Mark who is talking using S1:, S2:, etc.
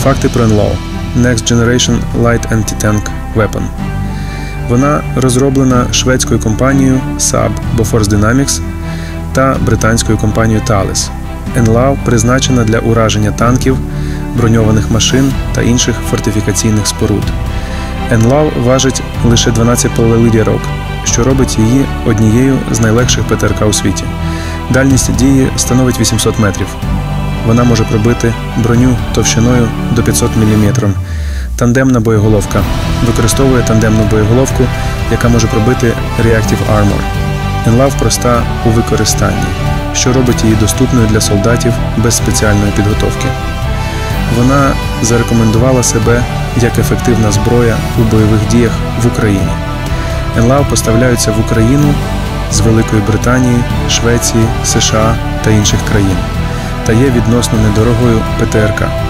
S1: Факти про НЛАВ – Next Generation Light Anti-Tank Weapon. Вона розроблена шведською компанією Saab Bofors Dynamics та британською компанією Thales. НЛАВ призначена для ураження танків, броньованих машин та інших фортифікаційних споруд. НЛАВ важить лише 12,5 лірок, що робить її однією з найлегших ПТРК у світі. Дальність дії становить 800 метрів. Вона може пробити броню товщиною до 500 мм. Тандемна боєголовка. Використовує тандемну боєголовку, яка може пробити Reactive Armor. НЛАВ проста у використанні, що робить її доступною для солдатів без спеціальної підготовки. Вона зарекомендувала себе як ефективна зброя у бойових діях в Україні. НЛАВ поставляються в Україну з Великої Британії, Швеції, США та інших країн та є відносно недорогою ПТРК.